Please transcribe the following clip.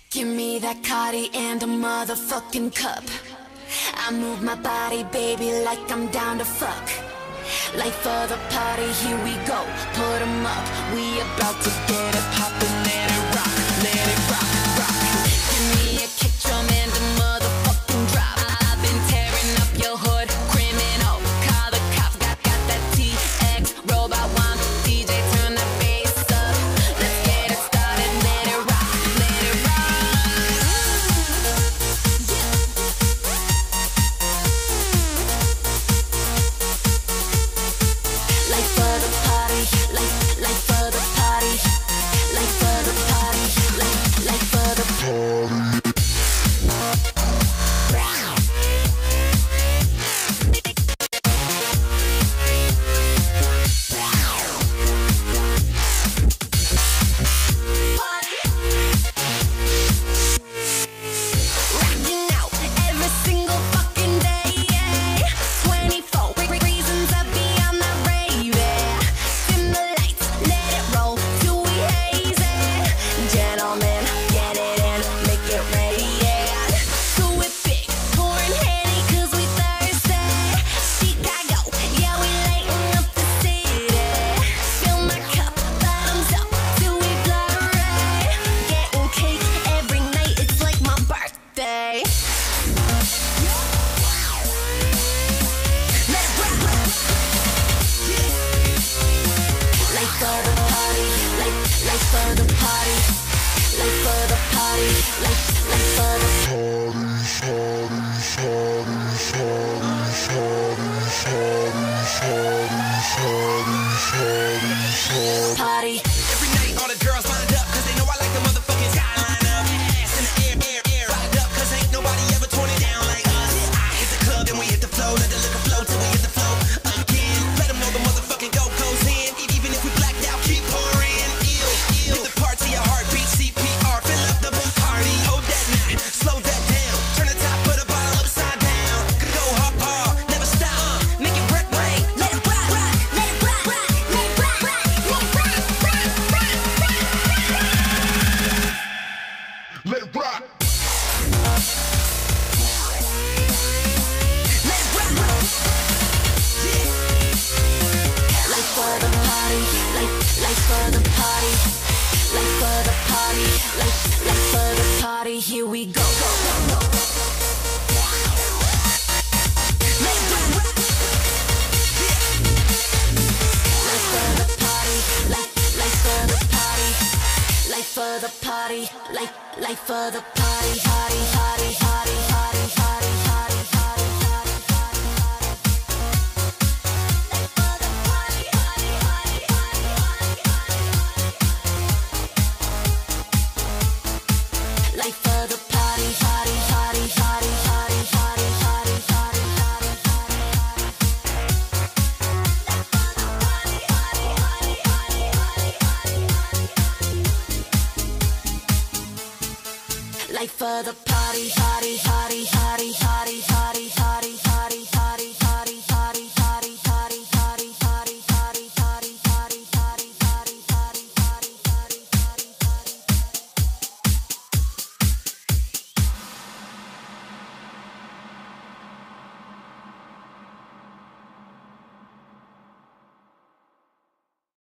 Give me that Cardi and a motherfucking cup. I move my body, baby, like I'm down to fuck. Like for the party, here we go, put 'em up. We about to get it poppin', let it rock, let it rock, rock. Give me a kick drum and a motherfucking drop. I've been tearing up your hood, criminal. Call the cops, got that TX robot one. DJ, turn the bass up. Let's get it started, let it rock, let it rock. Like for the party, like for the party, like for the party, like for the party. Rocking out every single fucking day, yeah. 24 reasons to be on the rave, yeah. Dim the lights, let it roll till we hazy. Gentlemen, get it in, make it rain, yeah. Do it big, pouring Henny 'cause we thirsty. Chicago, yeah, we lighting up the city. Fill my cup, bottoms up till we blurry. Getting cake every night, it's like my birthday. Let it rock. Like for the party, like for the party, like for the party, like for the party. Every night all the girls lined up, 'cause they know I like the motherfucking skyline up. Ass in the air, ride up, 'cause ain't nobody ever torn it down like us. I hit the club, then we hit the flow, let the liquor flow till we hit the flow again. Let them know the motherfucking go goes in, even if we blacked out, keep pouring. Ill, hit the part to your heartbeat, CPR, fill up the Bacardi. Hold that now, slow that down, turn the top of the bottle upside down. Go hard, never stop, make it break, rain, let it rock, rock, let it rock, rock, let it rock, rock, let it rock, rock, rock, rock. Let it rock. Let it rock, rock. Like for the party, like for the party, like for the party, like for the party. Here we go, go, go, go. Let it rock, rock. Like for the party, like for the party, like for the party, like for the party, party, party, party, party, party, party, party, party, party, party. Like for the party, party, party, party, party, party. Like for the party, party, party, party, party, party, party, party, party, party. Like for the party, party, party.